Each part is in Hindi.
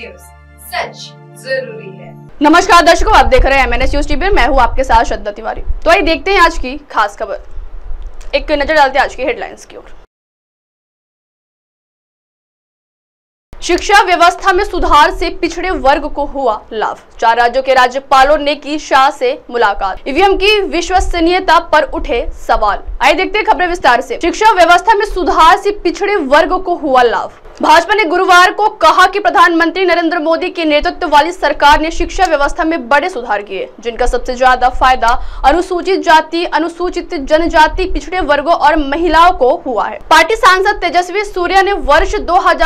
न्यूज, सच जरूरी है। नमस्कार दर्शकों, आप देख रहे हैं MNS न्यूज टीवी। मैं हूं आपके साथ श्रद्धा तिवारी। तो आइए देखते हैं आज की खास खबर। एक नजर डालते हैं आज की हेडलाइंस की ओर। शिक्षा व्यवस्था में सुधार से पिछड़े वर्ग को हुआ लाभ। 4 राज्यों के राज्यपालों ने की शाह से मुलाकात। ईवीएम की विश्वसनीयता पर उठे सवाल। आइए देखते हैं खबरें विस्तार से। शिक्षा व्यवस्था में सुधार से पिछड़े वर्ग को हुआ लाभ। भाजपा ने गुरुवार को कहा कि प्रधानमंत्री नरेंद्र मोदी के नेतृत्व वाली सरकार ने शिक्षा व्यवस्था में बड़े सुधार किए, जिनका सबसे ज्यादा फायदा अनुसूचित जाति, अनुसूचित जनजाति, पिछड़े वर्गों और महिलाओं को हुआ है। पार्टी सांसद तेजस्वी सूर्या ने वर्ष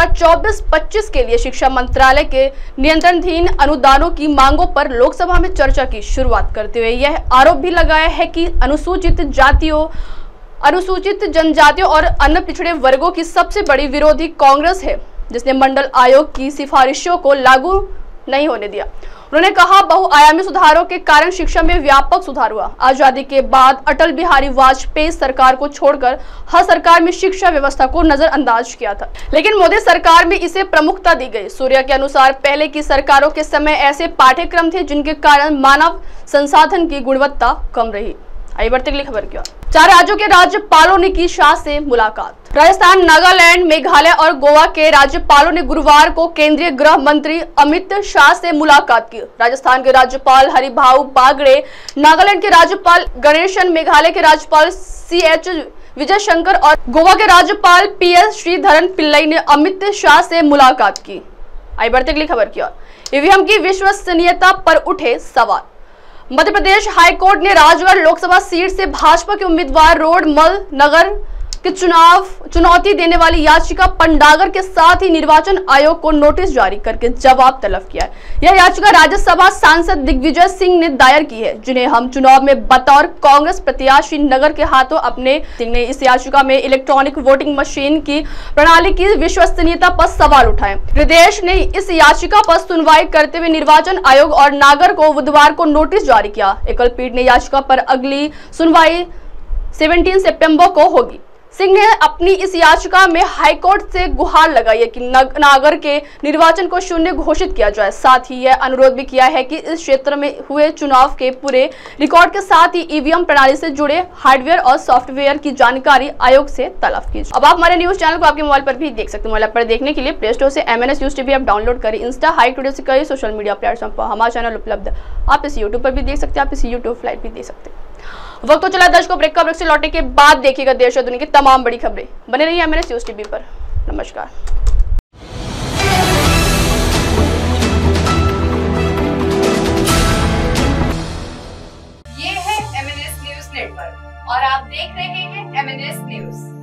2024-25 के लिए शिक्षा मंत्रालय के नियंत्रणाधीन अनुदानों की मांगों पर लोकसभा में चर्चा की शुरुआत करते हुए यह आरोप भी लगाया है कि अनुसूचित जातियों, अनुसूचित जनजातियों और अन्य पिछड़े वर्गों की सबसे बड़ी विरोधी कांग्रेस है, जिसने मंडल आयोग की सिफारिशों को लागू नहीं होने दिया। उन्होंने कहा, बहुआयामी सुधारों के कारण शिक्षा में व्यापक सुधार हुआ। आजादी के बाद अटल बिहारी वाजपेयी सरकार को छोड़कर हर सरकार में शिक्षा व्यवस्था को नजरअंदाज किया था, लेकिन मोदी सरकार में इसे प्रमुखता दी गई। सूर्या के अनुसार पहले की सरकारों के समय ऐसे पाठ्यक्रम थे जिनके कारण मानव संसाधन की गुणवत्ता कम रही। आइए बढ़ते अगली खबर की ओर। 4 राज्यों के राज्यपालों ने की शाह से मुलाकात। राजस्थान, नागालैंड, मेघालय और गोवा के राज्यपालों ने गुरुवार को केंद्रीय गृह मंत्री अमित शाह से मुलाकात की। राजस्थान के राज्यपाल हरिभाऊ बागड़े, नागालैंड के राज्यपाल गणेशन, मेघालय के राज्यपाल CH विजय शंकर और गोवा के राज्यपाल PS श्रीधरन पिल्लई ने अमित शाह से मुलाकात की। आइए बढ़ते अगली खबर की ओर। ईवीएम की विश्वसनीयता पर उठे सवाल। मध्य प्रदेश हाईकोर्ट ने राजगढ़ लोकसभा सीट से भाजपा के उम्मीदवार रोडमल नगर के चुनौती देने वाली याचिका पंडागर के साथ ही निर्वाचन आयोग को नोटिस जारी करके जवाब तलब किया है। यह याचिका राज्यसभा सांसद दिग्विजय सिंह ने दायर की है, जिन्हें हम चुनाव में बतौर कांग्रेस प्रत्याशी नगर के हाथों अपने सिंह ने इस याचिका में इलेक्ट्रॉनिक वोटिंग मशीन की प्रणाली की विश्वसनीयता पर सवाल उठाए। हृदयेश ने इस याचिका पर सुनवाई करते हुए निर्वाचन आयोग और नागर को बुधवार को नोटिस जारी किया। एकल पीठ ने याचिका पर अगली सुनवाई 17 सितंबर को होगी। सिंह ने अपनी इस याचिका में हाईकोर्ट से गुहार लगाई है कि नागर के निर्वाचन को शून्य घोषित किया जाए। साथ ही यह अनुरोध भी किया है कि इस क्षेत्र में हुए चुनाव के पूरे रिकॉर्ड के साथ ही ईवीएम प्रणाली से जुड़े हार्डवेयर और सॉफ्टवेयर की जानकारी आयोग से तलब की। अब आप हमारे न्यूज चैनल को आपके मोबाइल पर भी देख सकते हैं। मोबाइल पर देखने के लिए प्ले स्टोर से MNS न्यूज टीवी आप डाउनलोड करें। इंस्टा, हाई टुडे से कई सोशल मीडिया प्लेटफॉर्म पर हमारा चैनल उपलब्ध है। आप इस यूट्यूब पर भी देख सकते हैं, आप इस यूट्यूब फ्लाइट भी देख सकते हैं। वक्त तो चला दर्शकों, ब्रेक से लौटने के बाद देखिएगा देश और दुनिया की तमाम बड़ी खबरें। बने रहिए MNS न्यूज टीवी पर। नमस्कार। ये है MNS न्यूज नेटवर्क और आप देख रहे हैं MNS न्यूज।